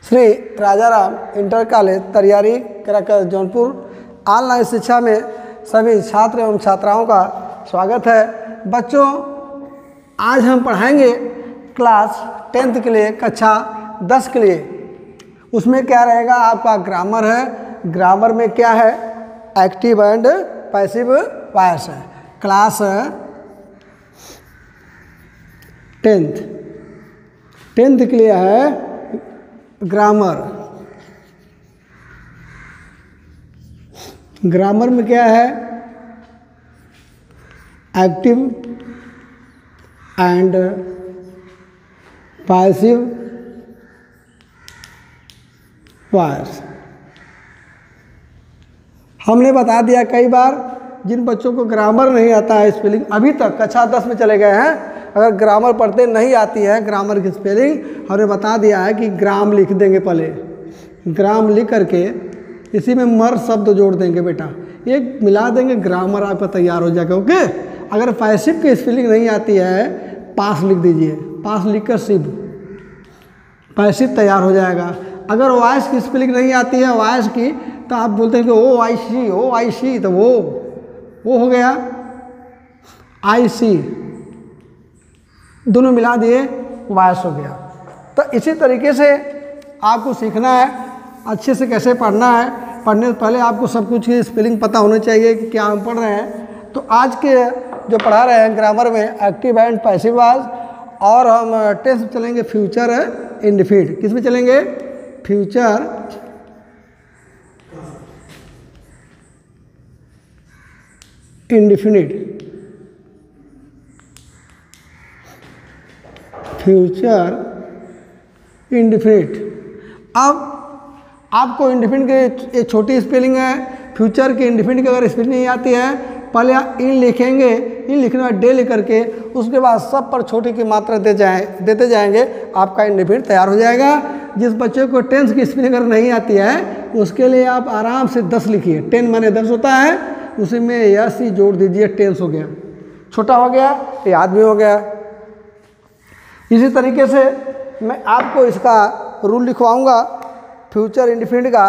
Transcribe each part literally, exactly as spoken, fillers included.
Shri Rajaram inter college Tariyari Karakas Jaunpur online शिक्षा में सभी छात्र एवं छात्राओं का स्वागत है। बच्चों, आज हम पढ़ाएंगे क्लास टेंथ के लिए, कक्षा दस के लिए। उसमें क्या रहेगा, आपका ग्रामर है। ग्रामर में क्या है, एक्टिव एंड पैसिव वॉइस है। क्लास टेंथ टेंथ के लिए है ग्रामर। ग्रामर में क्या है, एक्टिव एंड पैसिव वॉइस। हमने बता दिया कई बार, जिन बच्चों को ग्रामर नहीं आता है, स्पेलिंग अभी तक कक्षा दस में चले गए हैं, अगर ग्रामर पढ़ते नहीं आती है ग्रामर की स्पेलिंग, हमने बता दिया है कि ग्राम लिख देंगे। पहले ग्राम लिख करके इसी में मर शब्द जोड़ देंगे बेटा, ये मिला देंगे, ग्रामर आपका तैयार हो जाएगा। ओके। अगर पैसिव की स्पेलिंग नहीं आती है, पास लिख दीजिए, पास लिख कर सिव, पैसिव तैयार हो जाएगा। अगर वॉइस की स्पेलिंग नहीं आती है, वॉइस की, तो आप बोलते हैं कि ओ आई सी, ओ आई सी, तो वो वो हो गया आई सी, दोनों मिला दिए वॉइस हो गया। तो इसी तरीके से आपको सीखना है अच्छे से कैसे पढ़ना है। पढ़ने से पहले आपको सब कुछ की स्पेलिंग पता होना चाहिए कि क्या हम पढ़ रहे हैं। तो आज के जो पढ़ा रहे हैं ग्रामर में एक्टिव एंड पैसिव वॉइस, और हम टेंस में चलेंगे फ्यूचर इंडेफिनिट। किस में चलेंगे, फ्यूचर इंडेफिनिट, फ्यूचर इंडेफिनिट। अब आपको इंडेफिनिट की एक छोटी स्पेलिंग है, फ्यूचर की इंडेफिनिट की अगर स्पेलिंग नहीं आती है, पहले आप इन लिखेंगे, इन लिखने में डे लिख करके उसके बाद सब पर छोटी की मात्रा दे जाए देते जाएंगे, आपका इंडेफिनिट तैयार हो जाएगा। जिस बच्चे को टेंस की स्पेलिंग अगर नहीं आती है, उसके लिए आप आराम से दस लिखिए। टेन माने दस होता है, उसी में यस ही जोड़ दीजिए, टेंस हो गया, छोटा हो गया, याद भी हो गया। इसी तरीके से मैं आपको इसका रूल लिखवाऊंगा फ्यूचर इंडेफिनिट का।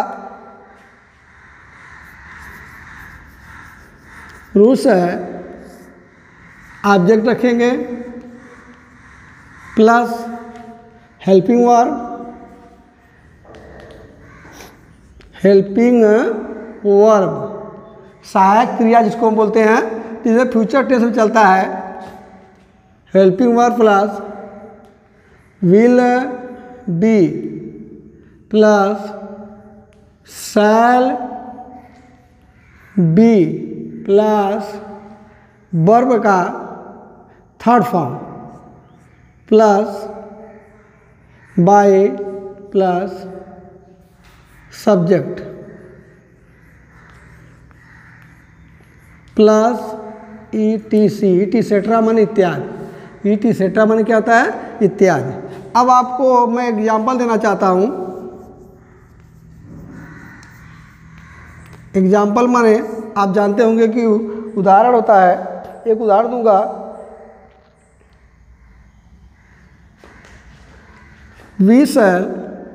रूल्स है, ऑब्जेक्ट रखेंगे plus helping verb, helping verb सहायक क्रिया जिसको हम बोलते हैं, जिसमें फ्यूचर टेंस में चलता है। Helping verb plus will be plus shall be plus verb का third form plus by plus subject plus E T C, et cetera मन इत्यादि। ई टी सेट्रा मन क्या होता है, इत्यादि। अब आपको मैं एग्जाम्पल देना चाहता हूँ। एग्जाम्पल माने आप जानते होंगे कि उदाहरण होता है। एक उदाहरण दूंगा, we shall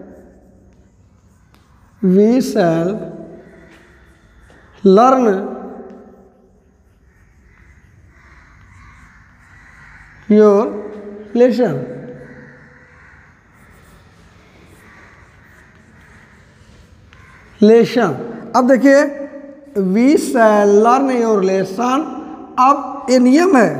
we shall learn your lesson. Lesson, अब देखिए, we shall learn your lesson. अब ये नियम है,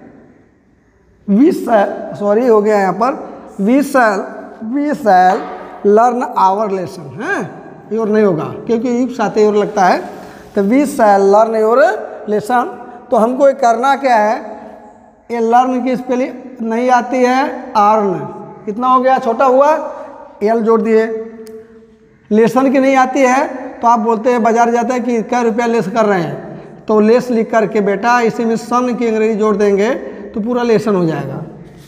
वी शैल, सॉरी हो गया यहाँ पर, we shall we shall learn our lesson है, योर नहीं होगा क्योंकि एक साथ योर लगता है। तो we shall learn your lesson. तो हमको ये करना क्या है, ये लर्न की स्पेलिंग नहीं आती है, अर्न, कितना हो गया, छोटा हुआ, एल जोड़ दिए। लेसन की नहीं आती है, तो आप बोलते हैं बाजार जाता है कि क्या रुपया लेस कर रहे हैं, तो लेस लिख करके बेटा इसी में सन की अंग्रेजी जोड़ देंगे तो पूरा लेसन हो जाएगा।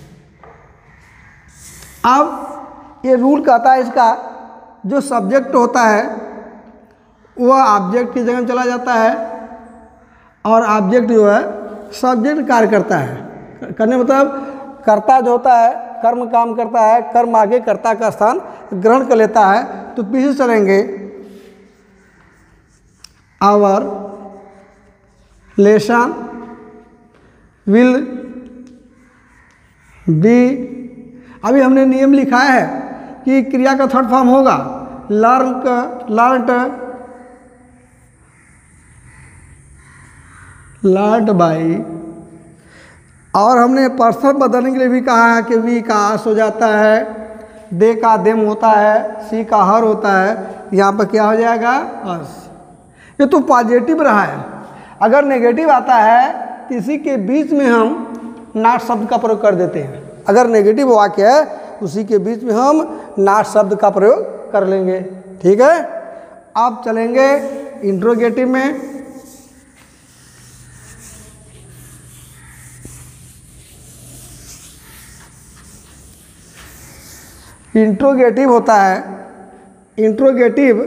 अब ये रूल कहता है इसका, जो सब्जेक्ट होता है वह ऑब्जेक्ट की जगह में चला जाता है, और ऑब्जेक्ट जो है सब्जेक्ट कार्य करता है। करने मतलब कर्ता जो होता है कर्म काम करता है, कर्म आगे कर्ता का स्थान ग्रहण कर लेता है। तो पीछे चलेंगे, आवर लेसन विल बी, अभी हमने नियम लिखा है कि क्रिया का थर्ड फॉर्म होगा लर्न का, लर्ट लर्ट बाई, और हमने पर्सन बदलने के लिए भी कहा है कि वी का आस हो जाता है, दे का देम होता है, सी का हर होता है, यहाँ पर क्या हो जाएगा अस। ये तो पॉजिटिव रहा है। अगर नेगेटिव आता है तो इसी के बीच में हम नॉट शब्द का प्रयोग कर देते हैं। अगर नेगेटिव वाक्य है उसी के बीच में हम नॉट शब्द का प्रयोग कर लेंगे। ठीक है, अब चलेंगे इंट्रोगेटिव में। इंट्रोगेटिव होता है, इंट्रोगेटिव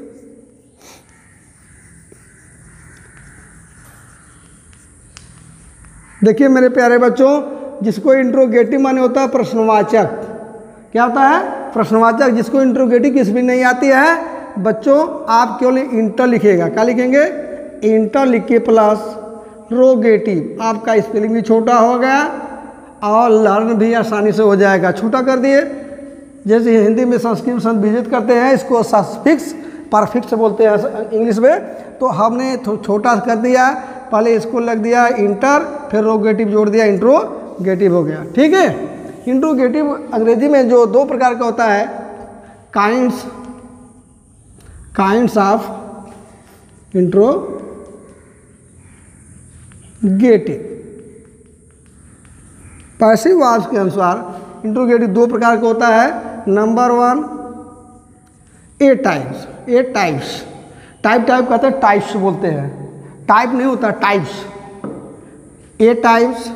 देखिए मेरे प्यारे बच्चों, जिसको इंट्रोगेटिव माने होता है प्रश्नवाचक। क्या होता है? प्रश्नवाचक। जिसको इंट्रोगेटिव किस भी नहीं आती है बच्चों, आप केवल इंटर लिखिएगा। क्या लिखेंगे? इंटर लिख के प्लस रोगेटिव, आपका स्पेलिंग भी छोटा हो गया और लर्न भी आसानी से हो जाएगा। छोटा कर दिए, जैसे हिंदी में संस्कृत शब्द विजित करते हैं, इसको सफिक्स परफिक्स बोलते हैं इंग्लिश में, तो हमने छोटा कर दिया। पहले इसको लग दिया इंटर, फिर रोगेटिव जोड़ दिया, इंट्रोगेटिव हो गया। ठीक है, इंट्रोगेटिव अंग्रेजी में जो दो प्रकार का होता है, kinds kinds of interrogative. Passive voice के अनुसार इंट्रोगेटिव दो प्रकार का होता है। Number one, A types. A types type type कहते हैं, टाइप्स बोलते हैं, टाइप नहीं होता, टाइप्स। A types.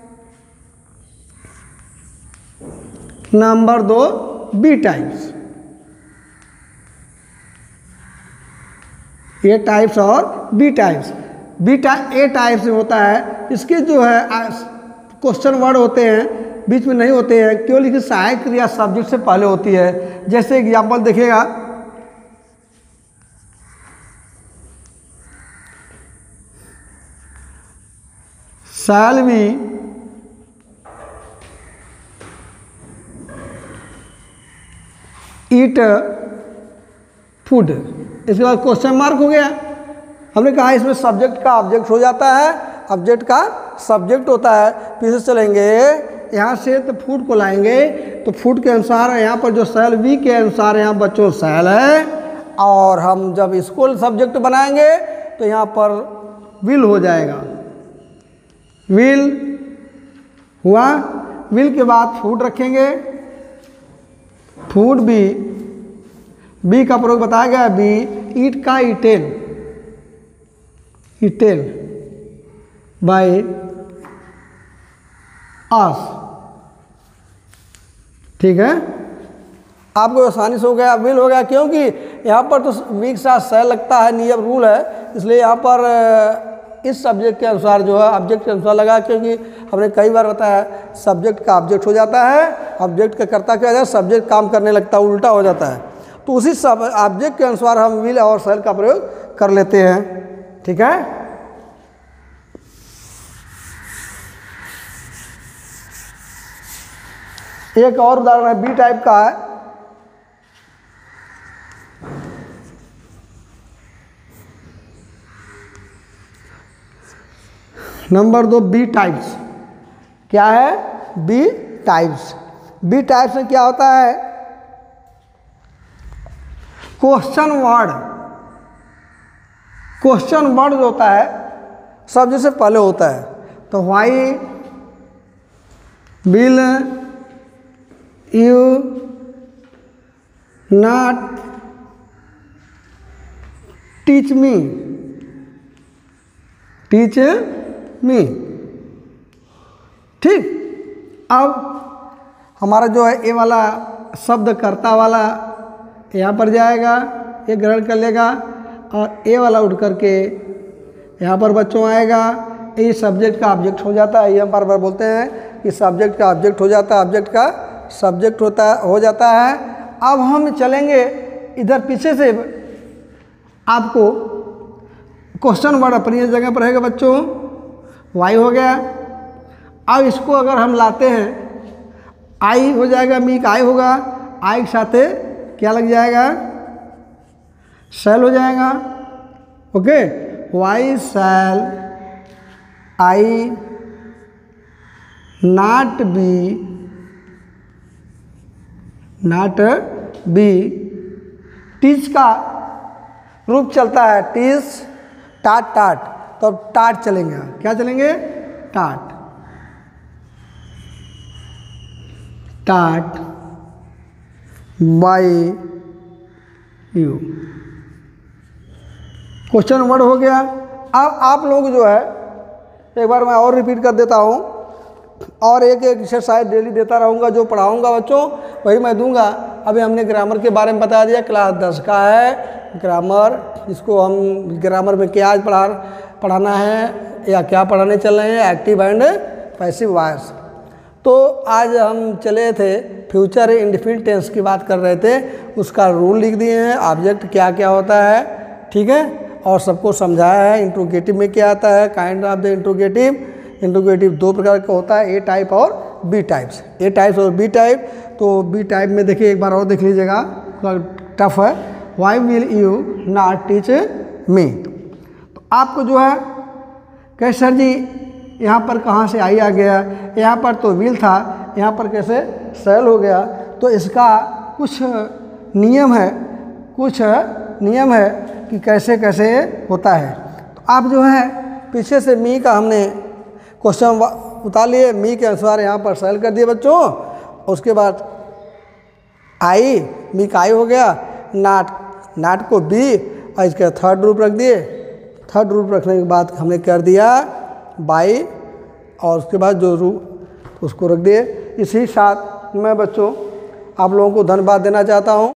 नंबर दो, बी टाइप्स। ए टाइप्स और B types. B type A types होता है, इसके जो है क्वेश्चन वर्ड होते हैं बीच में नहीं होते हैं, केवल इसकी सहायक क्रिया सब्जेक्ट से पहले होती है। जैसे एग्जाम्पल देखिएगा, शैल वी ईट फूड, इसके बाद क्वेश्चन मार्क हो गया। हमने कहा इसमें सब्जेक्ट का ऑब्जेक्ट हो जाता है, ऑब्जेक्ट का सब्जेक्ट होता है। पीछे चलेंगे, यहाँ से तो फूड को लाएंगे, तो फूड के अनुसार यहाँ पर जो शैल वी के अनुसार यहाँ बच्चों शैल है, और हम जब इसको सब्जेक्ट बनाएंगे तो यहाँ पर विल हो जाएगा। विल हुआ, विल के बाद फूड रखेंगे, फूड बी, बी का प्रयोग बताया गया, बी ईट का ईटेन, ईटेन बाय आस। ठीक है, आपको आसानी से हो गया, विल हो गया, क्योंकि यहाँ पर तो वी के साथ शैल लगता है, नियम रूल है, इसलिए यहाँ पर इस सब्जेक्ट के अनुसार जो है ऑब्जेक्ट के अनुसार लगा, क्योंकि हमने कई बार बताया सब्जेक्ट का ऑब्जेक्ट हो जाता है, ऑब्जेक्ट का करता क्या है, सब्जेक्ट काम करने लगता है, उल्टा हो जाता है। तो उसी सब ऑब्जेक्ट के अनुसार हम विल और शैल का प्रयोग कर लेते हैं। ठीक है, एक और उदाहरण है बी टाइप का है। नंबर दो, बी टाइप्स। क्या है? B types. बी टाइप्स में क्या होता है? Question word. क्वेश्चन वर्ड जो होता है सब्जेक्ट से पहले होता है। तो why will you not teach me, teach me. ठीक, अब हमारा जो है ए वाला शब्द कर्ता वाला यहाँ पर जाएगा, ये ग्रहण कर लेगा, और ए वाला उठ करके यहाँ पर बच्चों आएगा। ये सब्जेक्ट का ऑब्जेक्ट हो जाता है, ये हम बार बार बोलते हैं कि सब्जेक्ट का ऑब्जेक्ट हो जाता है, ऑब्जेक्ट का सब्जेक्ट होता हो जाता है। अब हम चलेंगे इधर पीछे से, आपको क्वेश्चन वर्ड अपनी जगह पर रहेगा बच्चों, वाई हो गया। अब इसको अगर हम लाते हैं, आई हो जाएगा, मी का आई होगा, आई के साथ क्या लग जाएगा, शैल हो जाएगा। Okay, why shall I not be not be teach का रूप चलता है, टीच टाट टाट, तो अब टाट चलेंगे। क्या चलेंगे, टाट टाट बाई यू। क्वेश्चन वर्ड हो गया। अब आप लोग जो है, एक बार मैं और रिपीट कर देता हूँ, और एक एक एक्सरसाइज डेली देता रहूँगा। जो पढ़ाऊँगा बच्चों वही मैं दूंगा। अभी हमने ग्रामर के बारे में बता दिया, क्लास दस का है ग्रामर। इसको हम ग्रामर में क्या आज पढ़ा पढ़ाना है या क्या पढ़ाने चल रहे हैं, एक्टिव एंड पैसिव वॉइस। तो आज हम चले थे फ्यूचर इंडेफिनिट टेंस की बात कर रहे थे, उसका रूल लिख दिए हैं, ऑब्जेक्ट क्या क्या होता है, ठीक है, और सबको समझाया है। इंट्रोगेटिव में क्या आता है, kind of the interrogative. Interrogative दो प्रकार का होता है, ए टाइप और बी टाइप्स। ए टाइप्स और बी टाइप। तो बी टाइप में देखिए, एक बार और देख लीजिएगा, थोड़ा टफ है। Y will you not teach मी। तो आपको जो है कहे सर जी यहाँ पर कहाँ से आई आ गया, यहाँ पर तो विल था, यहाँ पर कैसे शैल हो गया। तो इसका कुछ नियम है, कुछ नियम है कि कैसे कैसे होता है। तो आप जो है पीछे से मी का हमने क्वेश्चन उतार लिए, मी के अनुसार यहाँ पर शैल कर दिए बच्चों। उसके बाद आई, मी का आई हो गया, नाट नाट को बी, और इसका थर्ड रूप रख दिए। थर्ड रूप रखने के बाद हमने कर दिया बाई, और उसके बाद जो रूप उसको रख दिए। इसी साथ मैं बच्चों आप लोगों को धन्यवाद देना चाहता हूँ।